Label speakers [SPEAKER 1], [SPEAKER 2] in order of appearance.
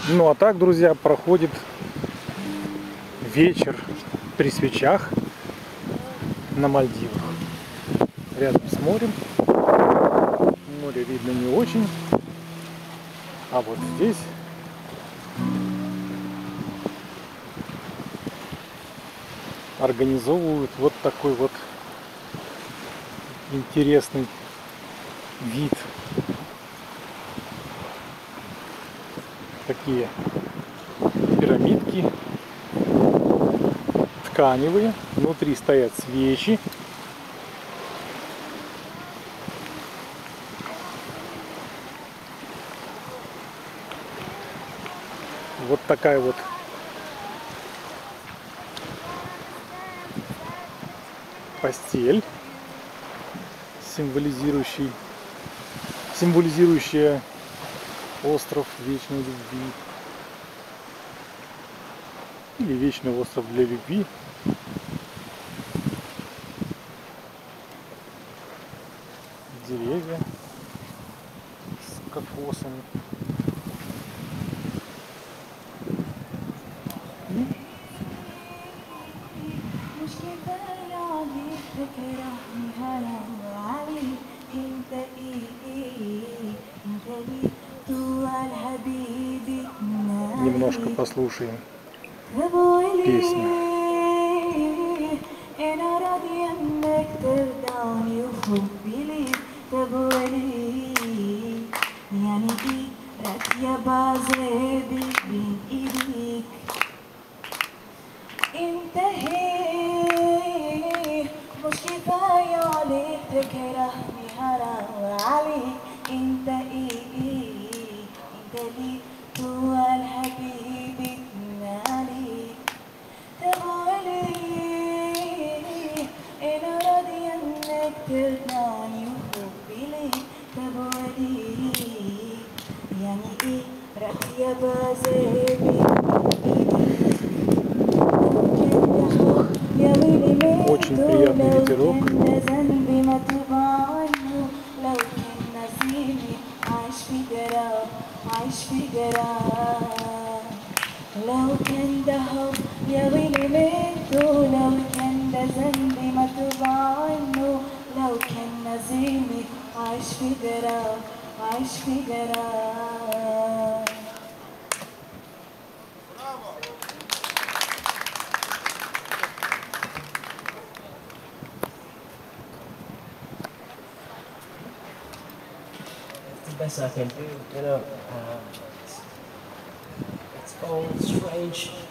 [SPEAKER 1] Ну а так, друзья, проходит вечер при свечах на Мальдивах. Рядом с морем. Море видно не очень. А вот здесь организовывают вот такой вот интересный вид. Такие пирамидки тканевые, внутри стоят свечи. Вот такая вот постель, символизирующая остров вечной любви. Или вечный остров для любви. Деревья с кокосами. Немножко послушаем песню.
[SPEAKER 2] مش كفاية عليك تكرهني حرام عليك انت انت لي هو الحبيب عليك تقولي انا راضية انك ترضاني وحبي ليك تقولي يعني ايه راضية بزيبي
[SPEAKER 1] Очень приятный ветерок.
[SPEAKER 2] لو كان ده حب يا ويلي منه لو كان ده ذنبي ما توب عنه لو كان نسيني عايش في جراح عايش في جراح
[SPEAKER 3] Best I can do, you know. It's all strange.